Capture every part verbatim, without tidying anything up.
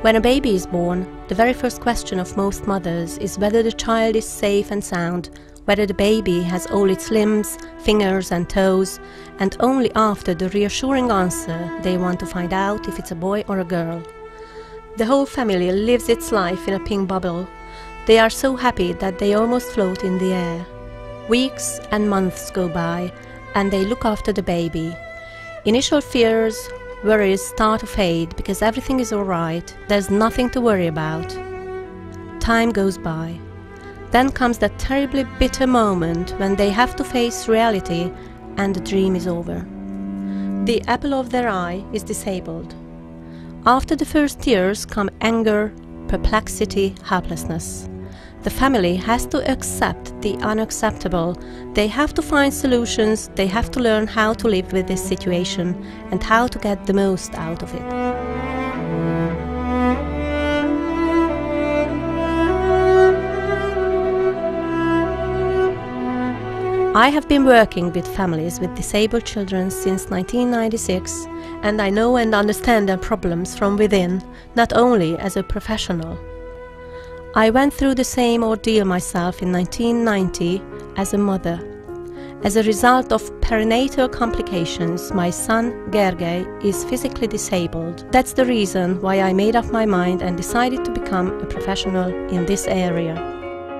When a baby is born, the very first question of most mothers is whether the child is safe and sound, whether the baby has all its limbs, fingers and toes, and only after the reassuring answer they want to find out if it's a boy or a girl. The whole family lives its life in a pink bubble. They are so happy that they almost float in the air. Weeks and months go by, and they look after the baby. Initial fears, worries start to fade because everything is alright, there's nothing to worry about. Time goes by. Then comes that terribly bitter moment when they have to face reality and the dream is over. The apple of their eye is disabled. After the first tears come anger, perplexity, helplessness. The family has to accept the unacceptable. They have to find solutions, they have to learn how to live with this situation and how to get the most out of it. I have been working with families with disabled children since nineteen ninety-six, and I know and understand their problems from within, not only as a professional. I went through the same ordeal myself in nineteen ninety as a mother. As a result of perinatal complications, my son, Gergely, is physically disabled. That's the reason why I made up my mind and decided to become a professional in this area.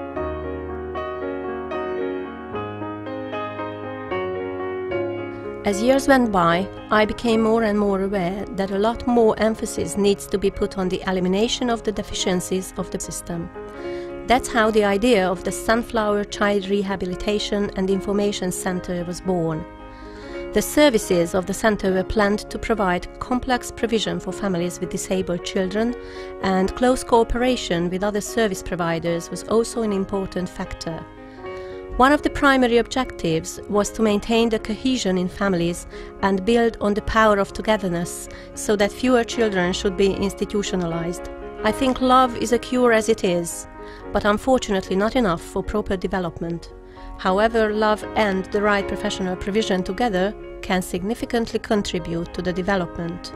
As years went by, I became more and more aware that a lot more emphasis needs to be put on the elimination of the deficiencies of the system. That's how the idea of the Sunflower Child Rehabilitation and Information Center was born. The services of the center were planned to provide complex provision for families with disabled children, and close cooperation with other service providers was also an important factor. One of the primary objectives was to maintain the cohesion in families and build on the power of togetherness so that fewer children should be institutionalized. I think love is a cure as it is, but unfortunately not enough for proper development. However, love and the right professional provision together can significantly contribute to the development.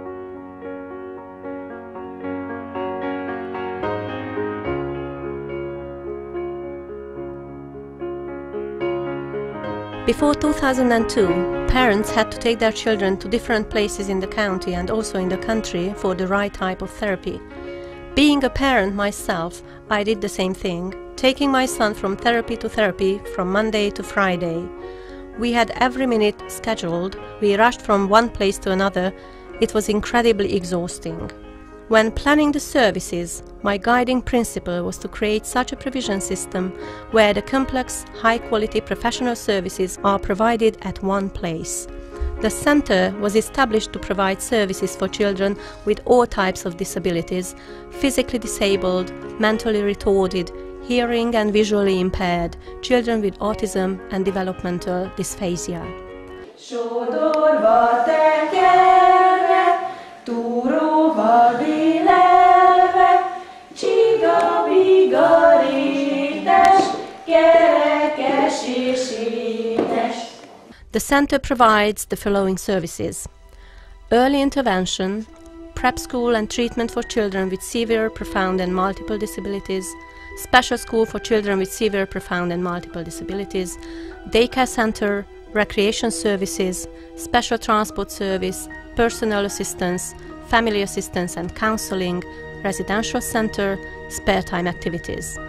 Before two thousand two, parents had to take their children to different places in the county and also in the country for the right type of therapy. Being a parent myself, I did the same thing, taking my son from therapy to therapy from Monday to Friday. We had every minute scheduled, we rushed from one place to another. It was incredibly exhausting. When planning the services, my guiding principle was to create such a provision system where the complex, high-quality professional services are provided at one place. The center was established to provide services for children with all types of disabilities, physically disabled, mentally retarded, hearing and visually impaired, children with autism and developmental dysphasia. The center provides the following services: early intervention, prep school and treatment for children with severe, profound and multiple disabilities, special school for children with severe, profound and multiple disabilities, daycare center, recreation services, special transport service, personal assistance, family assistance and counseling, residential center, spare time activities.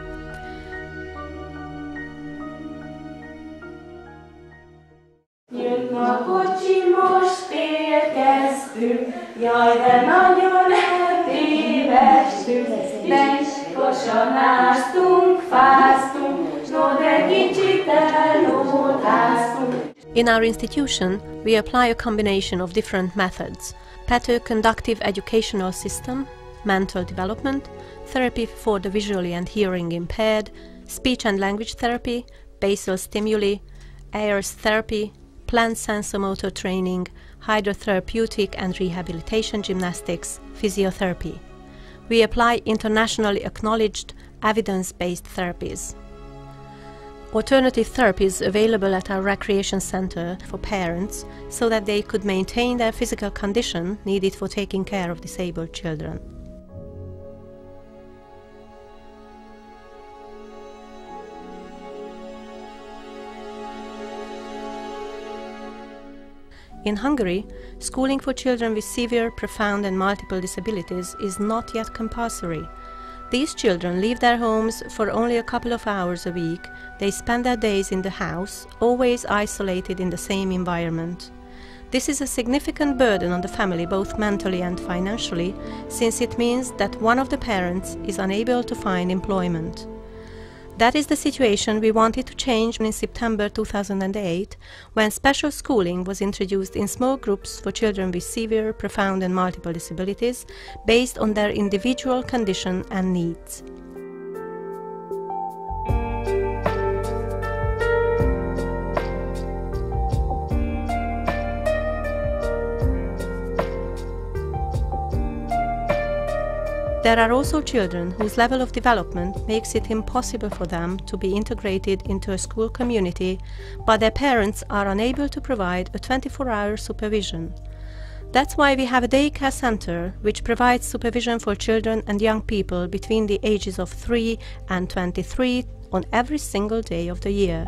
Jaj, de nagyon eltévestünk, de kosanáztunk, fáztunk, no de kicsit elótáztunk. In our institution, we apply a combination of different methods: patho-conductive educational system, mental development, therapy for the visually and hearing impaired, speech and language therapy, basal stimuli, A R S therapy, plant sensomotor training, hydrotherapeutic and rehabilitation gymnastics, physiotherapy. We apply internationally acknowledged, evidence-based therapies. Alternative therapies available at our recreation center for parents so that they could maintain their physical condition needed for taking care of disabled children. In Hungary, schooling for children with severe, profound and multiple disabilities is not yet compulsory. These children leave their homes for only a couple of hours a week. They spend their days in the house, always isolated in the same environment. This is a significant burden on the family, both mentally and financially, since it means that one of the parents is unable to find employment. That is the situation we wanted to change in September two thousand eight, when special schooling was introduced in small groups for children with severe, profound and multiple disabilities, based on their individual condition and needs. There are also children whose level of development makes it impossible for them to be integrated into a school community, but their parents are unable to provide a twenty-four hour supervision. That's why we have a daycare center which provides supervision for children and young people between the ages of three and twenty-three on every single day of the year.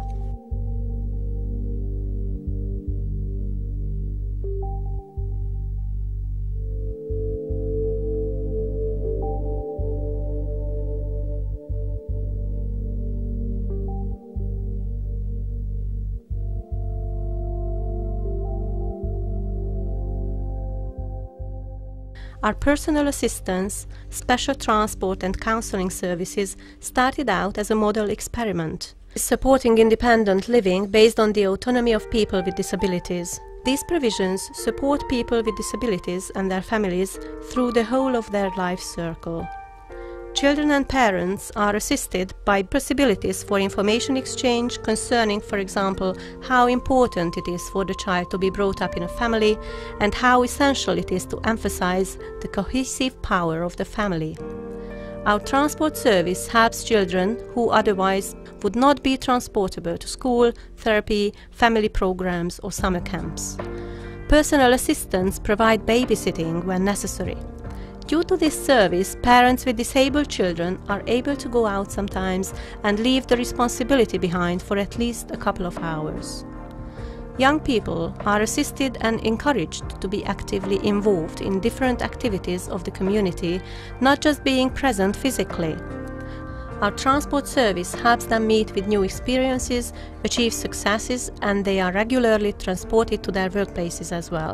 Our personal assistance, special transport and counseling services started out as a model experiment, supporting independent living based on the autonomy of people with disabilities. These provisions support people with disabilities and their families through the whole of their life circle. Children and parents are assisted by possibilities for information exchange concerning, for example, how important it is for the child to be brought up in a family and how essential it is to emphasize the cohesive power of the family. Our transport service helps children who otherwise would not be transportable to school, therapy, family programs or summer camps. Personal assistants provide babysitting when necessary. Due to this service, parents with disabled children are able to go out sometimes and leave the responsibility behind for at least a couple of hours. Young people are assisted and encouraged to be actively involved in different activities of the community, not just being present physically. Our transport service helps them meet with new experiences, achieve successes, and they are regularly transported to their workplaces as well.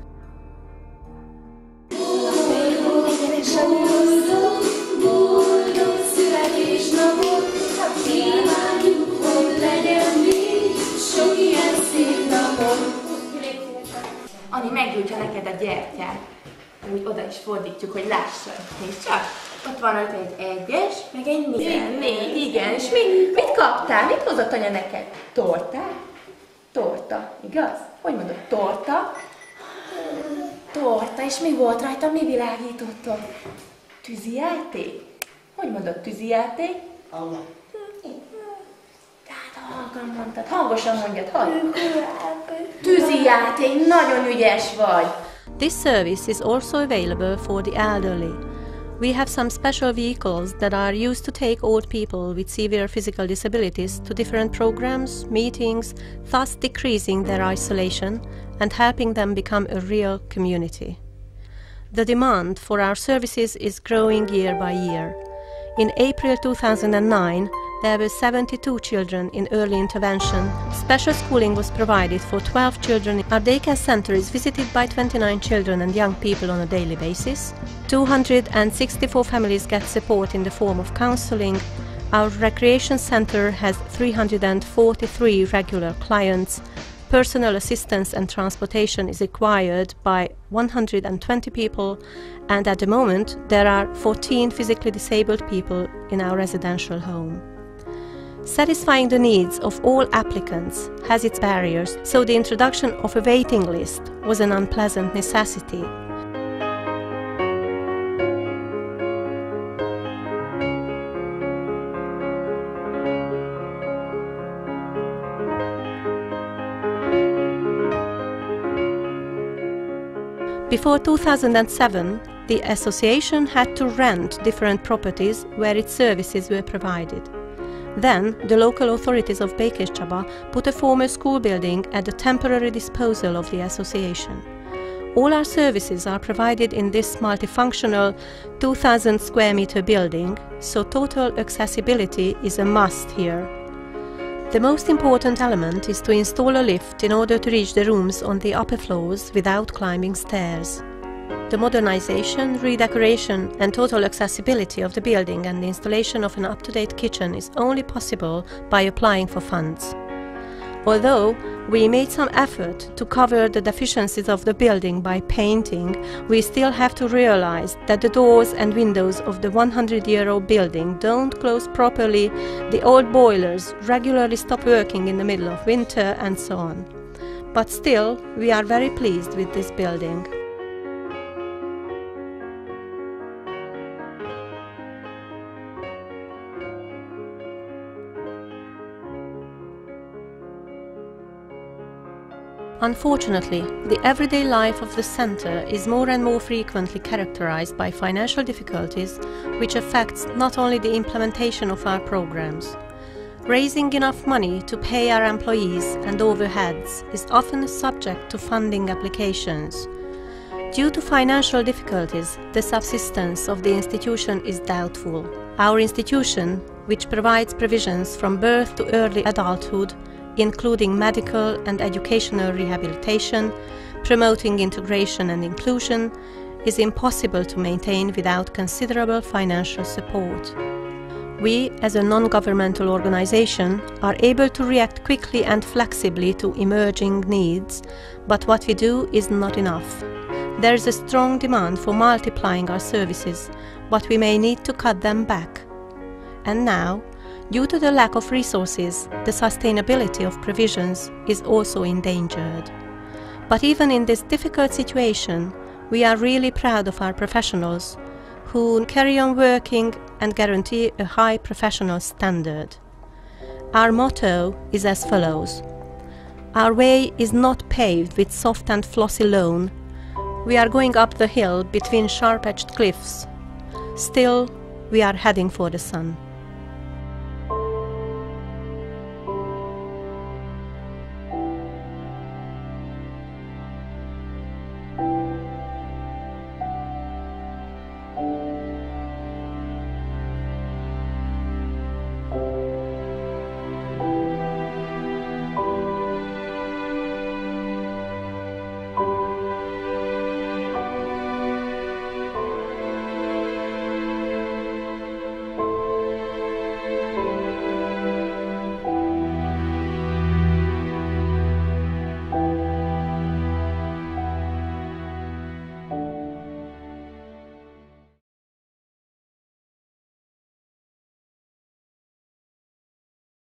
Ani meggyújtja neked a gyertyát, úgy oda is fordítjuk, hogy lássad. Nézd csak, ott van ott egy egyes, meg egy négy. Négy, igen. És mit, mit kaptál? Mit hozott anya neked? Tortát? Torta, igaz? Hogy mondod? Torta? Torta, és mi volt rajta? Mi világítottad? Tűzijáték? Hogy mondod? Tűzijáték? Allah. Tehát halkan mondtad, hangosan mondjad, hallj! Tűzijáték, nagyon ügyes vagy! This service is also available for the elderly. We have some special vehicles that are used to take old people with severe physical disabilities to different programs, meetings, thus decreasing their isolation and helping them become a real community. The demand for our services is growing year by year. In April two thousand nine, there were seventy-two children in early intervention. Special schooling was provided for twelve children. Our daycare center is visited by twenty-nine children and young people on a daily basis. two hundred sixty-four families get support in the form of counseling. Our recreation center has three hundred forty-three regular clients. Personal assistance and transportation is required by one hundred twenty people, and at the moment there are fourteen physically disabled people in our residential home. Satisfying the needs of all applicants has its barriers, so the introduction of a waiting list was an unpleasant necessity. Before two thousand seven, the association had to rent different properties where its services were provided. Then, the local authorities of Békéscsaba put a former school building at the temporary disposal of the association. All our services are provided in this multifunctional two thousand square meter building, so total accessibility is a must here. The most important element is to install a lift in order to reach the rooms on the upper floors without climbing stairs. The modernization, redecoration and total accessibility of the building and the installation of an up-to-date kitchen is only possible by applying for funds. Although we made some effort to cover the deficiencies of the building by painting, we still have to realize that the doors and windows of the one hundred year old building don't close properly, the old boilers regularly stop working in the middle of winter and so on. But still, we are very pleased with this building. Unfortunately, the everyday life of the center is more and more frequently characterized by financial difficulties, which affects not only the implementation of our programs. Raising enough money to pay our employees and overheads is often subject to funding applications. Due to financial difficulties, the subsistence of the institution is doubtful. Our institution, which provides provisions from birth to early adulthood, including medical and educational rehabilitation, promoting integration and inclusion, is impossible to maintain without considerable financial support. We, as a non-governmental organization, are able to react quickly and flexibly to emerging needs, but what we do is not enough. There is a strong demand for multiplying our services, but we may need to cut them back. And now, due to the lack of resources, the sustainability of provisions is also endangered. But even in this difficult situation, we are really proud of our professionals, who carry on working and guarantee a high professional standard. Our motto is as follows: our way is not paved with soft and flossy lawn. We are going up the hill between sharp-edged cliffs. Still, we are heading for the sun.